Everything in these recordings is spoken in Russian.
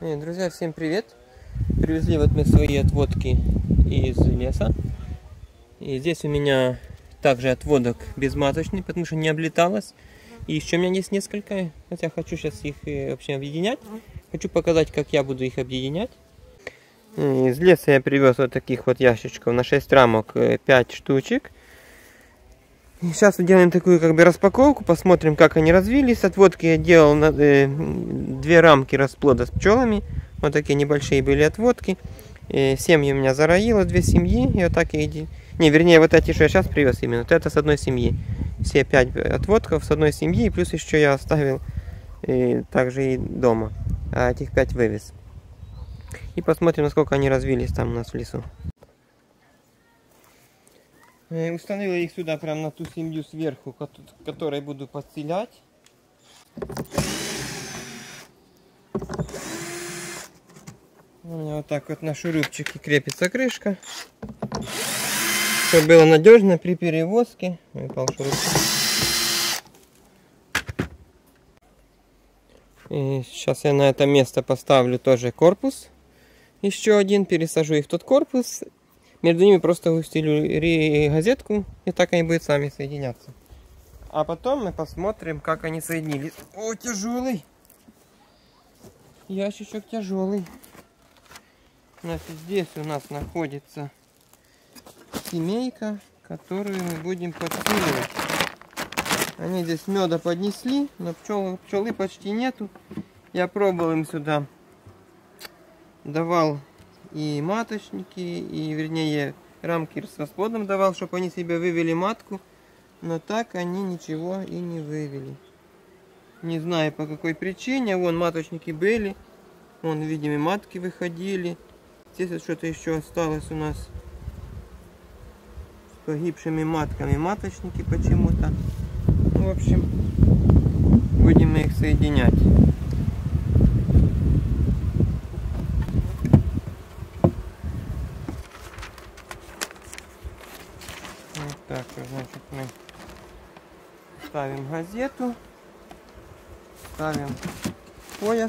Друзья, всем привет! Привезли вот мы свои отводки из леса. И здесь у меня также отводок безматочный, потому что не облеталось. И еще у меня есть несколько, хотя хочу сейчас их вообще объединять. Хочу показать, как я буду их объединять. Из леса я привез вот таких вот ящичков на 6 рамок, 5 штучек. И сейчас делаем такую распаковку, посмотрим, как они развились. Отводки я делал на 2 рамки расплода с пчелами. Вот такие небольшие были отводки. Семьи у меня зароило, 2 семьи. И вот так я... Не, вернее, вот эти, что я сейчас привез именно. Вот это с одной семьи. Все 5 отводков с одной семьи. Плюс еще я оставил также и дома. А этих 5 вывез. И посмотрим, насколько они развились там у нас в лесу. Установил их сюда, прям на ту семью сверху, которой буду подселять. У меня вот так вот на шурупчике крепится крышка, чтобы было надежно при перевозке. Упал шурупчик. И сейчас я на это место поставлю тоже корпус. Еще один, пересажу их в тот корпус. Между ними просто устелю газетку, и так они будут сами соединяться. А потом мы посмотрим, как они соединились. О, тяжелый! Ящичок тяжелый. Значит, здесь у нас находится семейка, которую мы будем подсиливать. Они здесь меда поднесли, но пчелы почти нету. Я пробовал им сюда, давал и маточники, и вернее рамки с расплодом давал, чтобы они себе вывели матку. Но так они ничего и не вывели. Не знаю по какой причине. Вон маточники были. Вон, видимо, матки выходили. Здесь вот что-то еще осталось у нас с погибшими матками. Маточники почему-то. В общем, будем их соединять. Вот так, значит, мы ставим газету, ставим пояс.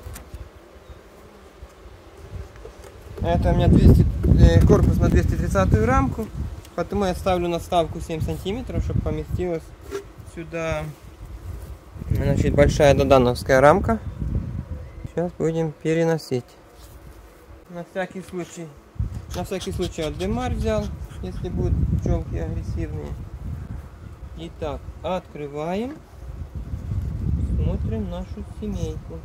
Это у меня корпус на 230 рамку, потому я ставлю наставку 7 сантиметров, чтобы поместилась сюда, значит, большая додановская рамка. Сейчас будем переносить. На всякий случай вот демар взял, если будут пчелки агрессивные. Итак, открываем, смотрим нашу семейку.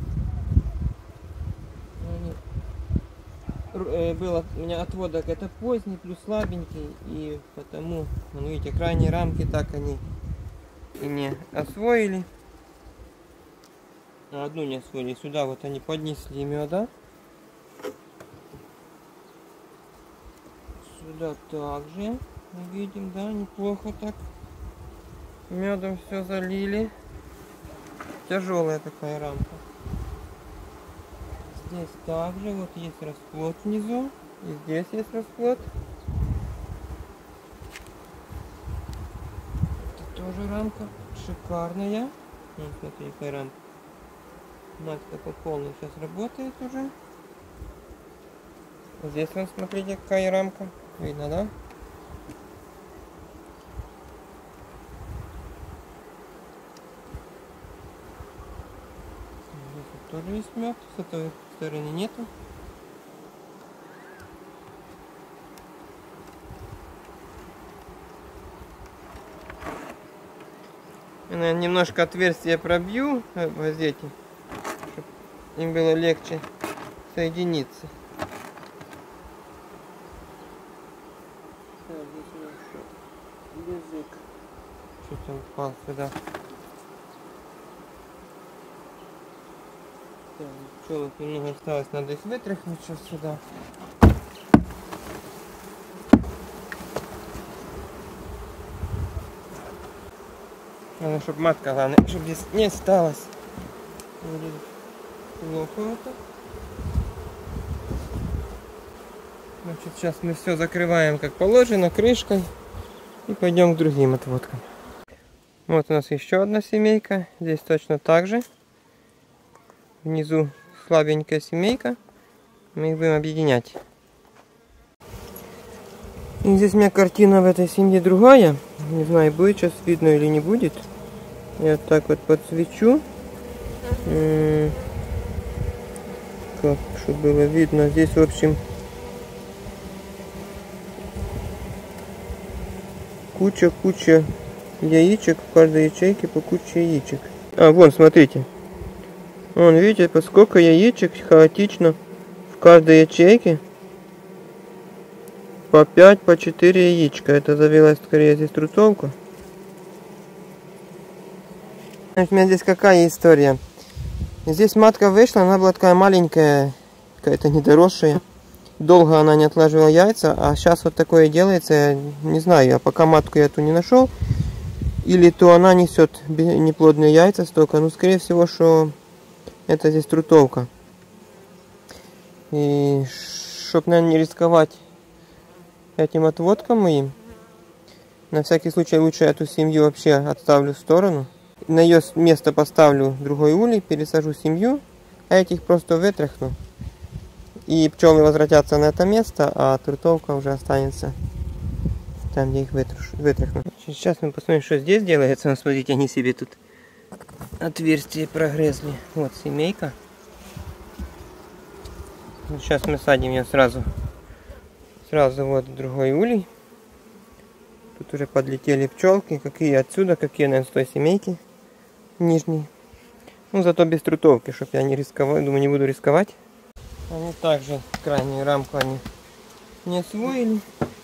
Был у меня отводок это поздний, плюс слабенький, и потому, ну, видите, крайние рамки так они и не освоили. Одну не освоили, сюда вот они поднесли меда. Сюда также мы видим, да, неплохо так. Медом все залили. Тяжелая такая рамка. Здесь также вот есть расплод внизу. И здесь есть расплод. Это тоже рамка шикарная. Вот, смотри, какая рамка. Матка по полной сейчас работает уже. Здесь вон, смотрите, какая рамка. Видно, да? Здесь вот тоже есть мед. С этой стороны нету. Я, наверное, немножко отверстие пробью в газете, чтобы им было легче соединиться. Язык чуть он упал сюда. Так, пчелок немного осталось, надо их вытряхнуть сейчас сюда. Надо, чтобы матка, главное, чтобы здесь не осталось. Плохо это. Значит, сейчас мы все закрываем как положено крышкой и пойдем к другим отводкам. Вот у нас еще одна семейка. Здесь точно так же. Внизу слабенькая семейка. Мы их будем объединять. И здесь у меня картина в этой семье другая. Не знаю, будет сейчас видно или не будет. Я вот так вот подсвечу. Как, чтобы было видно. Здесь, в общем, куча яичек. В каждой ячейке по куче яичек. А, вон, смотрите. Вон, видите, по сколько яичек хаотично в каждой ячейке. По 5, по 4 яичка. Это завелась скорее здесь трутовка. У меня здесь какая история. Здесь матка вышла, она была такая маленькая, какая-то недоросшая. Долго она не отлаживала яйца, а сейчас вот такое делается, я не знаю, а пока матку я эту не нашел. Или то она несет неплодные яйца столько, ну скорее всего, что это здесь трутовка. И чтоб, наверное, не рисковать этим отводком моим, на всякий случай лучше эту семью вообще отставлю в сторону. На ее место поставлю другой улей, пересажу семью, а этих просто вытряхну. И пчелы возвратятся на это место, а трутовка уже останется там, где их вытряхну. Сейчас мы посмотрим, что здесь делается. Смотрите, они себе тут отверстие прогрызли. Вот семейка. Сейчас мы садим ее сразу вот в другой улей. Тут уже подлетели пчелки, какие отсюда, какие, наверное, с той семейки нижней. Ну, зато без трутовки, чтобы я не рисковал, думаю, не буду рисковать. Они также крайнюю рамку они не освоили.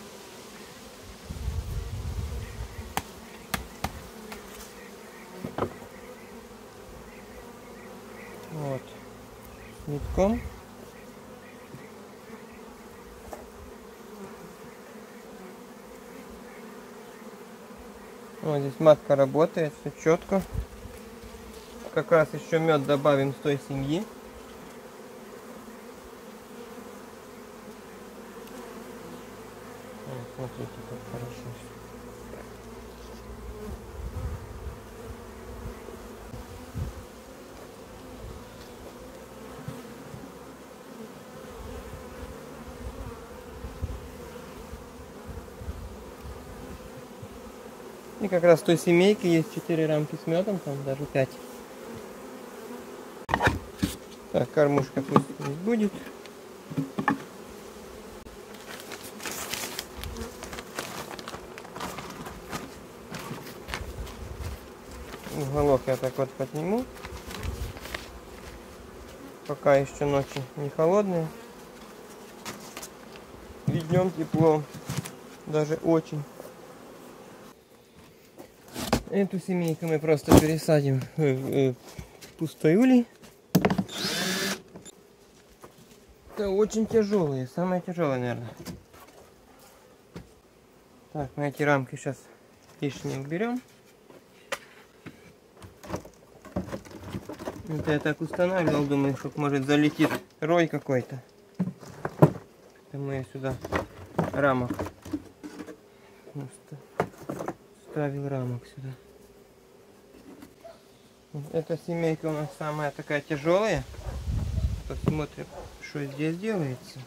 Вот. Нитком. Вот здесь матка работает, все четко. Как раз еще мед добавим с той семьи. Смотрите, как хорошо. И как раз в той семейке есть 4 рамки с медом, там даже 5. Так, кормушка пусть здесь будет. Уголок я так вот подниму. Пока еще ночи не холодные. И днем тепло. Даже очень. Эту семейку мы просто пересадим в пустой улей. Это очень тяжелые, самые тяжелые, наверное. Так, мы эти рамки сейчас лишние уберем. Это я так устанавливал, думаю, что может залетит рой какой-то. Поэтому я сюда рамок ставил рамок сюда. Эта семейка у нас самая такая тяжелая. Посмотрим, что здесь делается.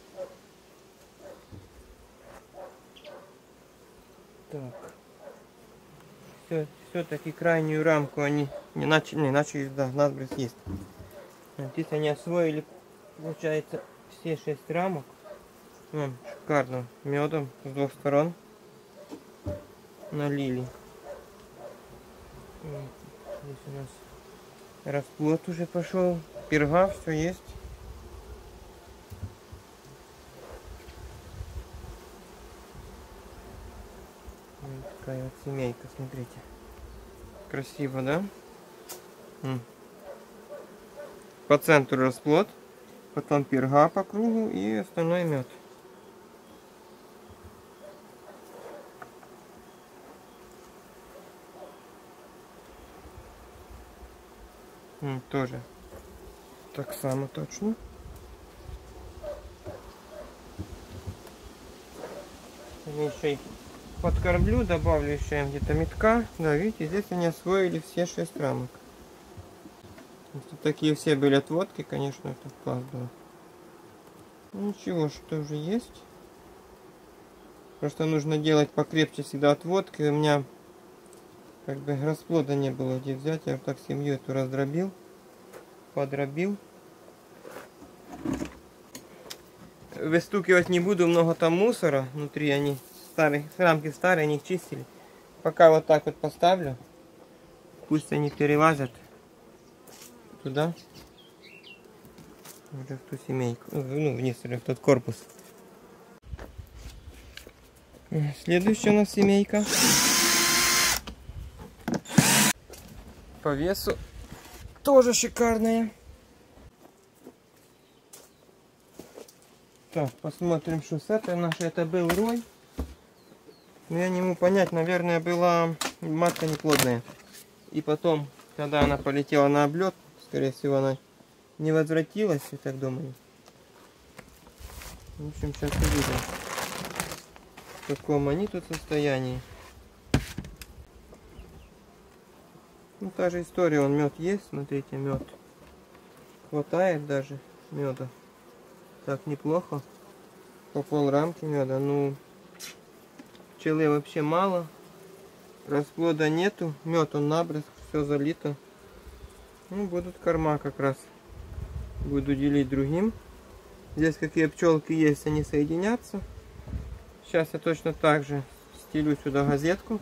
Так. Все-таки крайнюю рамку они не начали, да, надбрыз есть. Здесь они освоили, получается, все 6 рамок. Шикарно. Медом с 2 сторон налили. Здесь у нас расплод уже пошел. Перга, все есть. Вот такая вот семейка, смотрите. Красиво, да? По центру расплод, потом перга по кругу и остальной мед. Тоже так само точно. Еще и подкормлю, добавлю еще им где-то метка. Да, видите, здесь они освоили все 6 рамок. такие все были отводки, конечно, это класс было. Ничего, что уже есть. Просто нужно делать покрепче всегда отводки. У меня как бы расплода не было где взять. Я вот так семью эту раздробил, подробил. Выстукивать не буду, много там мусора внутри. Они старые, рамки старые, они их чистили. Пока вот так вот поставлю. Пусть они перелазят туда. Уже в ту семейку. Ну, вниз, в тот корпус. Следующая у нас семейка. По весу тоже шикарная. Так, посмотрим, что с этой нашей. Это был рой. Но я не могу понять, наверное, была матка неплодная. И потом, когда она полетела на облет, скорее всего, она не возвратилась, я так думаю. В общем, сейчас увидим, в каком они тут состоянии. Ну, та же история, он мед есть, смотрите, мед. Хватает даже меда. Так, неплохо. По пол-рамки меда. Ну, пчелы вообще мало. Расплода нету. Мед он набрызг, все залито. Ну, будут корма как раз. Буду делить другим. Здесь какие пчелки есть, они соединятся. Сейчас я точно так же стелю сюда газетку.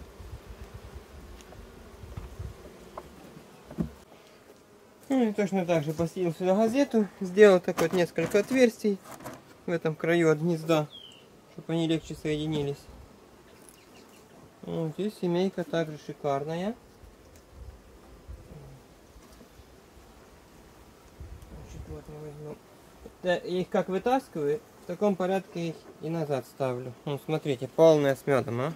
Ну и точно так же постелил сюда газету. Сделал так вот несколько отверстий в этом краю от гнезда, чтобы они легче соединились. Вот здесь семейка также шикарная. Вот я возьму. Я их как вытаскиваю, в таком порядке их и назад ставлю. Ну, смотрите, полная с медом, а.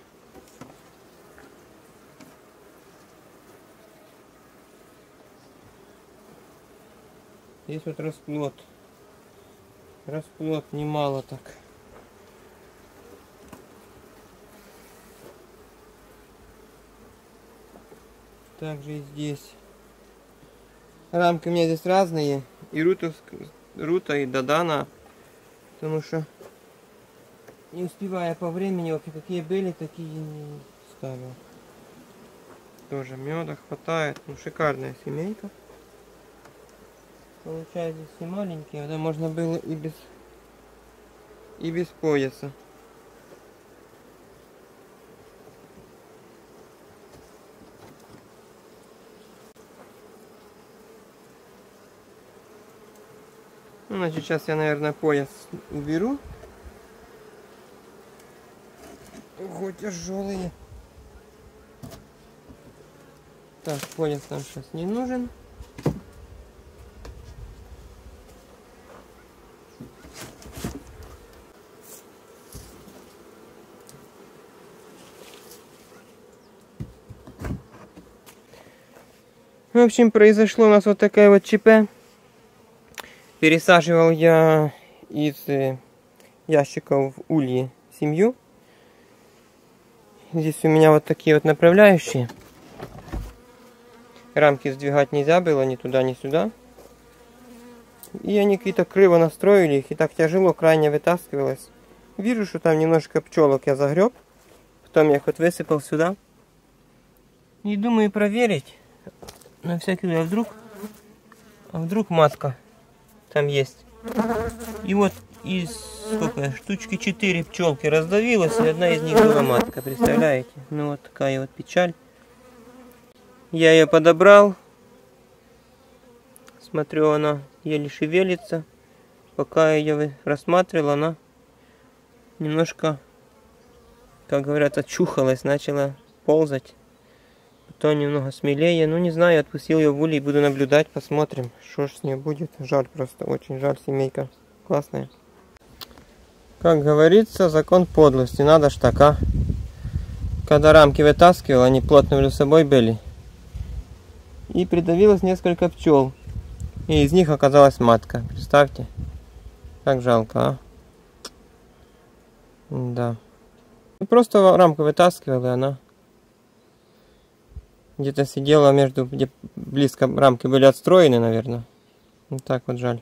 Здесь вот расплод. Расплод немало так. Также и здесь. Рамки у меня здесь разные. И Рута, и Додана. Потому что не успевая по времени, вообще какие были, такие не ставил. Тоже меда хватает. Ну, шикарная семейка. Получается, все маленькие, да, можно было и без пояса. Ну, значит, сейчас я, наверное, пояс уберу. Ого, тяжелые. Так, пояс нам сейчас не нужен. В общем, произошло у нас вот такая вот ЧП. Пересаживал я из ящиков в ульи семью. Здесь у меня вот такие вот направляющие. Рамки сдвигать нельзя было ни туда, ни сюда. И они какие-то криво настроили их, и так тяжело крайне вытаскивалось. Вижу, что там немножко пчелок я загреб. Потом я их вот высыпал сюда. И думаю проверить. На всякий случай, а вдруг матка там есть. И вот из сколько, штучки 4 пчелки раздавилась, и одна из них была матка, представляете? Ну вот такая вот печаль. Я ее подобрал. Смотрю, она еле шевелится. Пока я ее рассматривал, она немножко, как говорят, очухалась, начала ползать. Потом немного смелее. Ну, не знаю, отпустил ее в улей, буду наблюдать, посмотрим, что ж с ней будет. Жаль просто, очень жаль, семейка классная. Как говорится, закон подлости, надо ж так, а. Когда рамки вытаскивал, они плотно между собой были. И придавилось несколько пчел. И из них оказалась матка. Представьте, как жалко, а. Да. Просто рамку вытаскивал, и она где-то сидела между, где близко рамки были отстроены, наверное. Вот так вот жаль.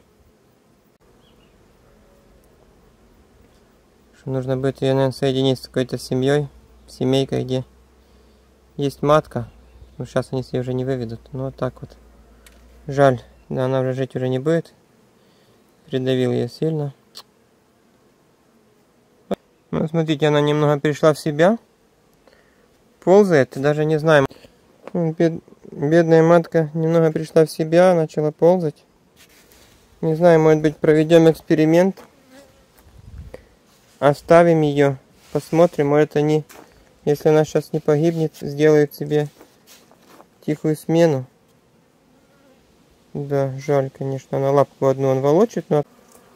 Что нужно будет ее, наверное, соединить с какой-то семьей, семейкой, где есть матка. Но сейчас они себе уже не выведут. Ну вот так вот. Жаль. Да, она уже жить уже не будет. Придавил ее сильно. Ну, смотрите, она немного пришла в себя. Ползает, даже не знаю. Бедная матка немного пришла в себя, начала ползать. Не знаю, может быть, проведем эксперимент. Оставим ее, посмотрим, может они, если она сейчас не погибнет, сделают себе тихую смену. Да, жаль, конечно, она лапку одну он волочит, но...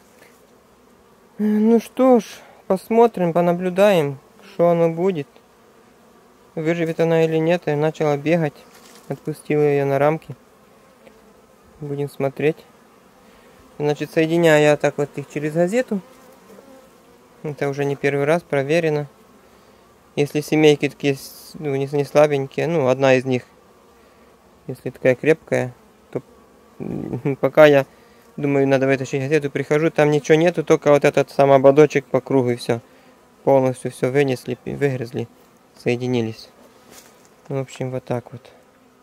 Ну что ж, посмотрим, понаблюдаем, что оно будет. Выживет она или нет. Я начала бегать, отпустила ее на рамки. Будем смотреть. Значит, соединяю я так вот их через газету. Это уже не первый раз, проверено. Если семейки такие, ну, не слабенькие, ну, одна из них, если такая крепкая, то пока я думаю, надо вытащить газету, прихожу, там ничего нету, только вот этот сам ободочек по кругу и все. Полностью все вынесли, выгрызли, соединились. В общем, вот так вот.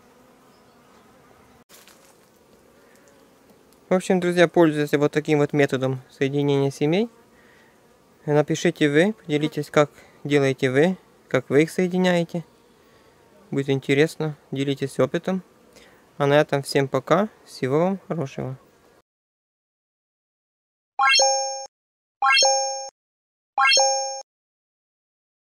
В общем, друзья, пользуясь вот таким вот методом соединения семей. Напишите вы, поделитесь, как делаете вы, как вы их соединяете. Будет интересно, делитесь опытом. А на этом всем пока, всего вам хорошего.